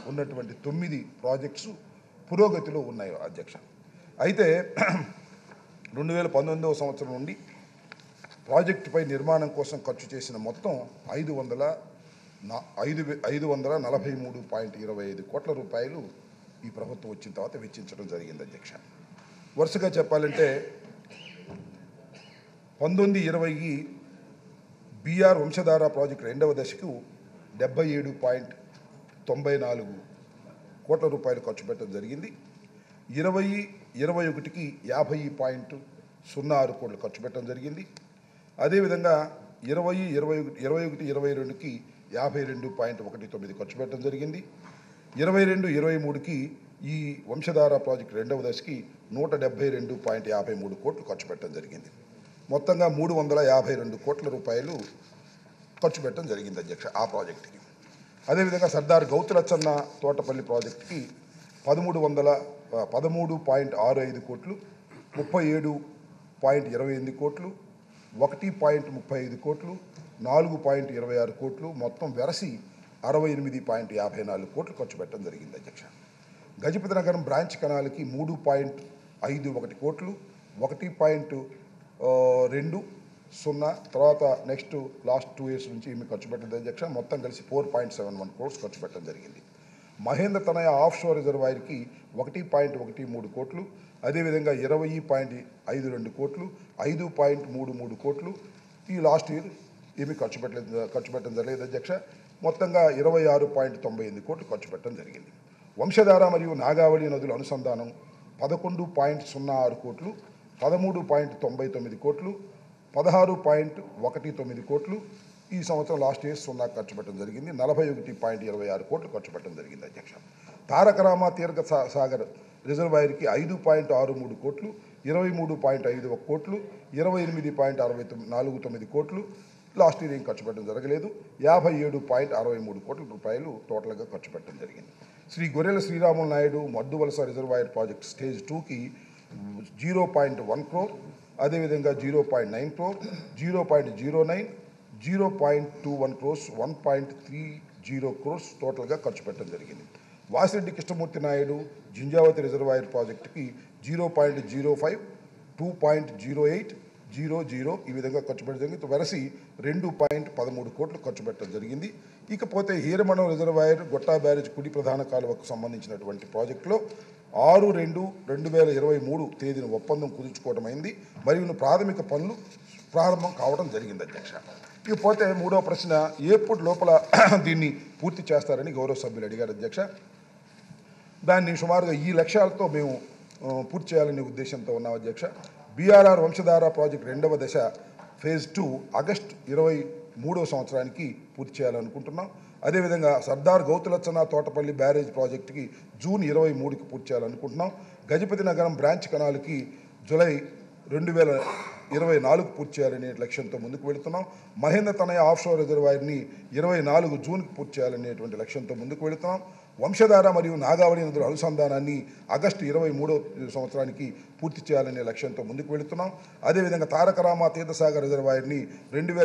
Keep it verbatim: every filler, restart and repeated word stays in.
ఉన్నటువంటి తొమ్మిది ప్రాజెక్ట్స్ పురోగతిలో ఉన్నాయి అధ్యక్ష. అయితే రెండు వేల పంతొమ్మిదవ సంవత్సరం నుండి ప్రాజెక్టుపై నిర్మాణం కోసం ఖర్చు చేసిన మొత్తం ఐదు వందల ఐదు ఐదు వందల నలభై మూడు పాయింట్ ఇరవై ఐదు కోట్ల రూపాయలు ఈ ప్రభుత్వం వచ్చిన తర్వాత వెచ్చించడం జరిగింది అధ్యక్ష. వరుసగా చెప్పాలంటే పంతొమ్మిది ఇరవైకి బీఆర్ వంశధార ప్రాజెక్టు రెండవ దశకు డెబ్బై ఏడు పాయింట్ తొంభై నాలుగు కోట్ల రూపాయలు ఖర్చు పెట్టడం జరిగింది. ఇరవై ఇరవై ఒకటికి యాభై పాయింట్ సున్నా ఆరు కోట్లు ఖర్చు పెట్టడం జరిగింది. అదేవిధంగా ఇరవై ఇరవై ఇరవై ఒకటి ఇరవై రెండుకి యాభై రెండు పాయింట్ ఒకటి తొమ్మిది ఖర్చు పెట్టడం జరిగింది. ఇరవై రెండు ఇరవై మూడుకి ఈ వంశధార ప్రాజెక్టు రెండవ దశకి నూట డెబ్బై రెండు పాయింట్ యాభై మూడు కోట్లు ఖర్చు పెట్టడం జరిగింది. మొత్తంగా మూడు వందల యాభై రెండు కోట్ల రూపాయలు ఖర్చు పెట్టడం జరిగింది అధ్యక్ష ఆ ప్రాజెక్టుకి. అదేవిధంగా సర్దార్ గౌతులచ్చన్న తోటపల్లి ప్రాజెక్టుకి పదమూడు వందల పదమూడు పాయింట్ ఆరు ఐదు కోట్లు, ముప్పై ఏడు పాయింట్ ఇరవై ఎనిమిది కోట్లు, ఒకటి పాయింట్ ముప్పై ఐదు కోట్లు, నాలుగు పాయింట్ ఇరవై ఆరు కోట్లు, మొత్తం వెరసి అరవై ఎనిమిది పాయింట్ యాభై నాలుగు కోట్లు ఖర్చు పెట్టడం జరిగింది అధ్యక్ష. గజపతి నగరం బ్రాంచ్ కెనాల్కి మూడు పాయింట్ ఐదు ఒకటి కోట్లు, ఒకటి పాయింట్ రెండు సున్నా తర్వాత నెక్స్ట్ లాస్ట్ టూ ఇయర్స్ నుంచి మీకు ఖర్చు పెట్టడం అధ్యక్ష. మొత్తం కలిసి four point seven one crores ఖర్చు పెట్టడం జరిగింది. మహేంద్ర తనయ ఆఫ్ షోర్ రిజర్వాయర్కి ఒకటి పాయింట్ ఒకటి మూడు కోట్లు, అదేవిధంగా ఇరవై పాయింట్ ఐదు రెండు కోట్లు, ఐదు పాయింట్ మూడు మూడు కోట్లు ఈ లాస్ట్ ఇయర్ ఏమీ ఖర్చు పెట్టలేదు ఖర్చు పెట్టడం జరగలేదు అధ్యక్ష. మొత్తంగా ఇరవై ఆరు పాయింట్ తొంభై ఎనిమిది కోట్లు ఖర్చు పెట్టడం జరిగింది. వంశధార మరియు నాగావళి నదుల అనుసంధానం పదకొండు పాయింట్ సున్నా ఆరు కోట్లు, పదమూడు పాయింట్ తొంభై తొమ్మిది కోట్లు, పదహారు పాయింట్ ఒకటి తొమ్మిది కోట్లు ఈ సంవత్సరం లాస్ట్ ఇయర్ సున్నా ఖర్చు పెట్టడం జరిగింది. నలభై ఒకటి పాయింట్ ఇరవై ఆరు కోట్లు ఖర్చు పెట్టడం జరిగింది అధ్యక్ష. తారకరామ తీర్ఘ సాగర్ రిజర్వాయర్కి ఐదు పాయింట్ ఆరు మూడు కోట్లు, ఇరవై మూడు పాయింట్ ఐదు ఒక కోట్లు, ఇరవై ఎనిమిది పాయింట్ అరవై తొమ్మిది నాలుగు తొమ్మిది కోట్లు లాస్ట్ ఇయర్ ఏం ఖర్చు పెట్టడం జరగలేదు. యాభై ఏడు పాయింట్ అరవై మూడు కోట్ల రూపాయలు టోటల్గా ఖర్చు పెట్టడం జరిగింది. Shri Gorrela Sriramulu Naidu Madduvalasa reservoir project stage టూకి జీరో పాయింట్ వన్ క్రోర్, అదేవిధంగా zero point nine crore, zero point zero nine, zero point two one crores, one point three zero crores టోటల్గా ఖర్చు పెట్టడం జరిగింది. వాసిరెడ్డి కృష్ణమూర్తి నాయుడు జింజావతి రిజర్వాయర్ ప్రాజెక్టుకి zero point zero five, two point zero eight, zero zero ఈ విధంగా ఖర్చు పెట్టడం జరిగింది. వెరసి రెండు పాయింట్ పదమూడు కోట్లు ఖర్చు పెట్టడం జరిగింది. ఇకపోతే హీరమణం రిజర్వాయర్ గొట్టా బ్యారేజ్ కుడి ప్రధాన కాలువకు సంబంధించినటువంటి ప్రాజెక్టులో ఆరు రెండు రెండు వేల ఇరవై మూడు తేదీన ఒప్పందం కుదుర్చుకోవడం అయింది మరియు ప్రాథమిక పనులు ప్రారంభం కావడం జరిగింది అధ్యక్ష. ఇకపోతే మూడవ ప్రశ్న, ఎప్పుడు లోపల దీన్ని పూర్తి చేస్తారని గౌరవ సభ్యులు అడిగారు అధ్యక్ష. దాన్ని సుమారుగా ఈ లక్ష్యాలతో మేము పూర్తి చేయాలనే ఉద్దేశంతో ఉన్నాం అధ్యక్ష. బీఆర్ఆర్ వంశధార ప్రాజెక్టు రెండవ దశ ఫేజ్ టూ ఆగస్టు ఇరవై మూడవ సంవత్సరానికి పూర్తి చేయాలనుకుంటున్నాం. అదేవిధంగా సర్దార్ గౌతులచ్చన్న తోటపల్లి బ్యారేజ్ ప్రాజెక్టుకి జూన్ ఇరవై మూడుకి పూర్తి చేయాలనుకుంటున్నాం. గజపతి నగరం బ్రాంచ్ కెనాల్కి జూలై రెండు వేల ఇరవై నాలుగు పూర్తి చేయాలనే లక్ష్యంతో ముందుకు వెళుతున్నాం. మహేంద్ర తనయ ఆఫ్షోర్ రిజర్వాయర్ని ఇరవై నాలుగు జూన్కి పూర్తి చేయాలనేటువంటి లక్ష్యంతో ముందుకు వెళుతున్నాం. వంశధార మరియు నాగావళి నదుల అనుసంధానాన్ని ఆగస్టు ఇరవై మూడో సంవత్సరానికి పూర్తి చేయాలనే లక్ష్యంతో ముందుకు వెళుతున్నాం. అదేవిధంగా తారకరామ తీర్థసాగర్ రిజర్వాయర్ని రెండు వేల